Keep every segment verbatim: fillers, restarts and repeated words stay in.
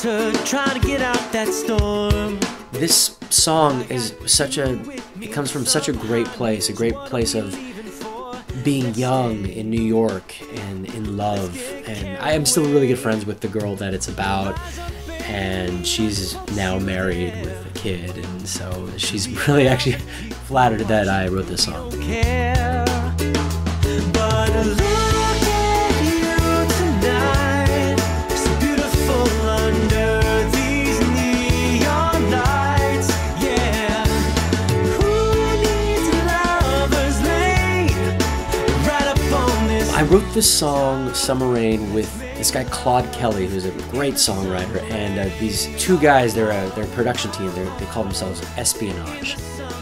winter, trying to get out that storm. This song is such a, it comes from such a great place, a great place of being young in New York and in love. And I am still really good friends with the girl that it's about, and she's now married with a kid, and so she's really actually flattered that I wrote this song. I wrote this song, Summer Rain, with this guy Claude Kelly, who's a great songwriter, and uh, these two guys, they're a, they're a production team, they're, they call themselves Espionage.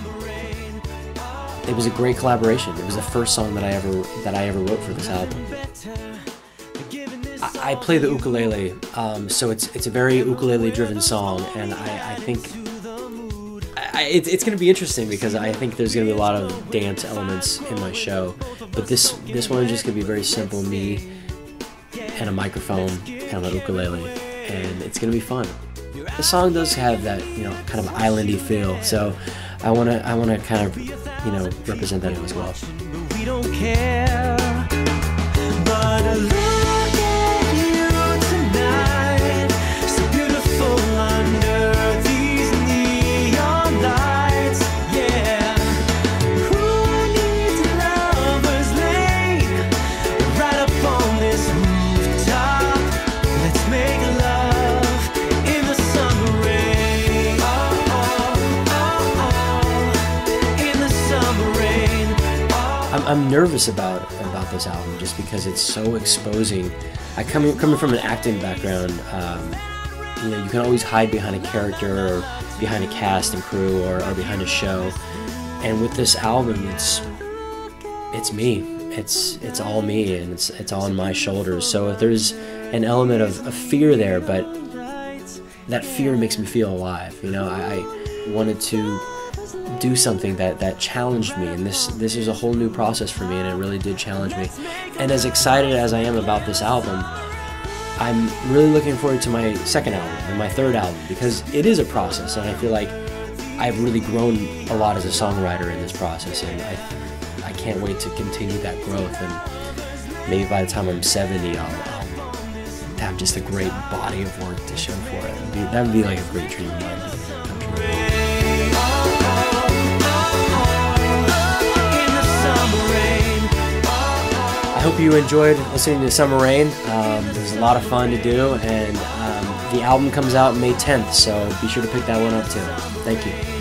It was a great collaboration. It was the first song that I ever that I ever wrote for this album. I, I play the ukulele, um, so it's it's a very ukulele-driven song, and I, I think I, it, it's going to be interesting because I think there's going to be a lot of dance elements in my show. But this this one is just going to be very simple, me and a microphone and an ukulele, and it's going to be fun. The song does have that, you know, kind of islandy feel, so I want to I want to kind of, you know, represent that as well. We don't care, but look at you tonight, so beautiful under these neon lights. Yeah, who needs a lover's lane right up on this rooftop? Let's make love in the summer rain. Oh, oh, oh, oh, in the summer rain. Oh. I'm, I'm nervous about about this album just because it's so exposing. I come coming from an acting background, um, you know, you can always hide behind a character or behind a cast and crew or, or behind a show. And with this album, it's it's me. It's it's all me, and it's it's all on my shoulders. So if there's an element of, of fear there, but that fear makes me feel alive. You know, I, I wanted to do something that that challenged me, and this this is a whole new process for me, and it really did challenge me. And as excited as I am about this album, I'm really looking forward to my second album and my third album, because it is a process, and I feel like I've really grown a lot as a songwriter in this process, and I I can't wait to continue that growth. And maybe by the time I'm seventy, I'll, I'll have just a great body of work to show for it. That would be, that would be like a great dream of mine to come true. I hope you enjoyed listening to Summer Rain. Um, it was a lot of fun to do, and um, the album comes out May tenth, so be sure to pick that one up too. Thank you.